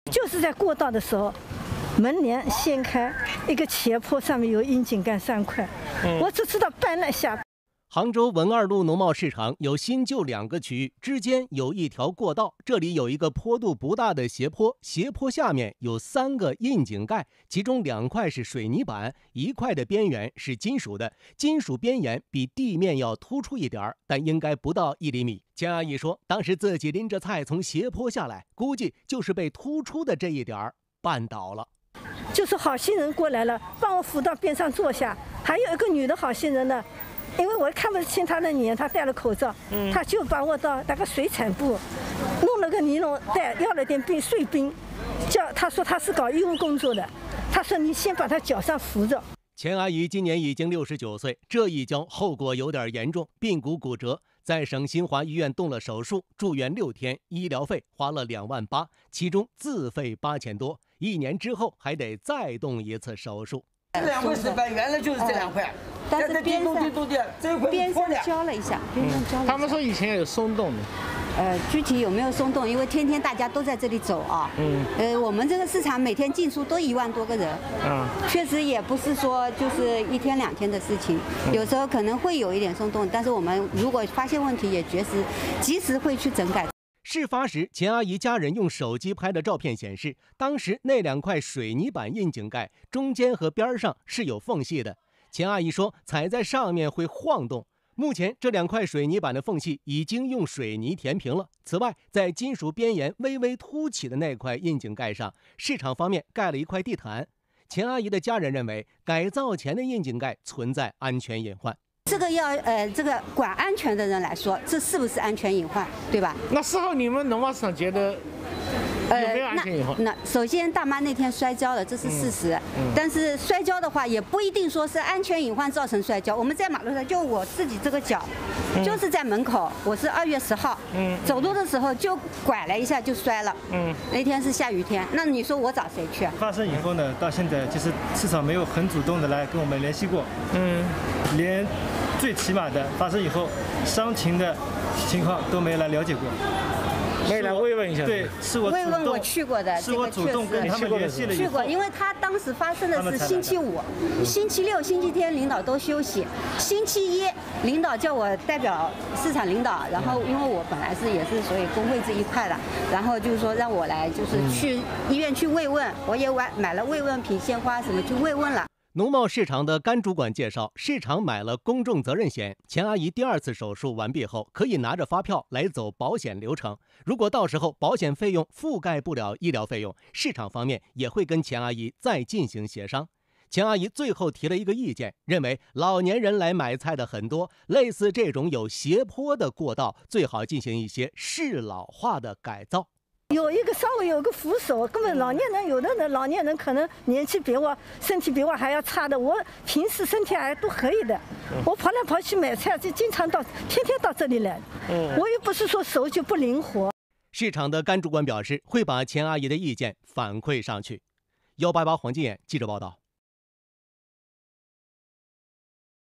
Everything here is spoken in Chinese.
就是在过道的时候，门帘掀开，一个斜坡上面有窨井盖3块，我只知道搬了下。 杭州文二路农贸市场有新旧2个区域，之间有一条过道，这里有一个坡度不大的斜坡，斜坡下面有3个窨井盖，其中2块是水泥板，1块的边缘是金属的，金属边沿比地面要突出一点，但应该不到1厘米。钱阿姨说，当时自己拎着菜从斜坡下来，估计就是被突出的这一点绊倒了。 就是好心人过来了，帮我扶到边上坐下，还有一个女的好心人呢。因为我看不清他的脸，他戴了口罩，他就把我到那个水产部弄了个尼龙袋，要了点碎冰，他说他是搞医务工作的，他说你先把他脚上扶着。 钱阿姨今年已经69岁，这一跤后果有点严重，髌骨骨折，在省新华医院动了手术，住院6天，医疗费花了2万8，其中自费8000多，1年之后还得再动1次手术。 这2块石板原来就是这2块。 但是边上浇了一下， 他们说以前有松动的， 具体有没有松动？因为天天大家都在这里走啊，我们这个市场每天进出都1万多个人，确实也不是说就是1天2天的事情，有时候可能会有一点松动，但是我们如果发现问题，也及时会去整改。 事发时，钱阿姨家人用手机拍的照片显示，当时那2块水泥板窨井盖中间和边上是有缝隙的。钱阿姨说，踩在上面会晃动。目前这2块水泥板的缝隙已经用水泥填平了。此外，在金属边沿微微凸起的那块窨井盖上，市场方面盖了一块地毯。钱阿姨的家人认为，改造前的窨井盖存在安全隐患。 这个要这个管安全的人来说，这是不是安全隐患，对吧？ 那事后你们农贸市场觉得有没有安全隐患？ 那首先大妈那天摔跤了，这是事实。但是摔跤的话，也不一定说是安全隐患造成摔跤。我们在马路上，就我自己这个脚，就是在门口，我是2月10号，走路的时候就拐了一下就摔了。那天是下雨天，那你说我找谁去啊？ 发生以后呢，到现在就是市场没有很主动的来跟我们联系过，连最起码的发生以后伤情的情况都没来了解过。 没来慰问一下。 对，是我慰问我去过的， 是我主动跟他们联系了以后。 去过，因为他当时发生的是星期5，星期6、星期天领导都休息，星期1领导叫我代表市场领导，然后因为我本来也是属于工会这一块的，然后就是说让我来就是去医院去慰问，我也买了慰问品、鲜花什么去慰问了。 农贸市场的甘主管介绍，市场买了公众责任险，钱阿姨第2次手术完毕后，可以拿着发票来走保险流程。如果到时候保险费用覆盖不了医疗费用，市场方面也会跟钱阿姨再进行协商。钱阿姨最后提了一个意见，认为老年人来买菜的很多，类似这种有斜坡的过道，最好进行一些适老化的改造。 有一个稍微有个扶手，根本老年人有的人老年人可能年纪比我身体比我还要差的，我平时身体还都可以的，我跑来跑去买菜就经常天天到这里来，我又不是说手就不灵活。 市场的甘主管表示，会把钱阿姨的意见反馈上去。188黄金眼记者报道。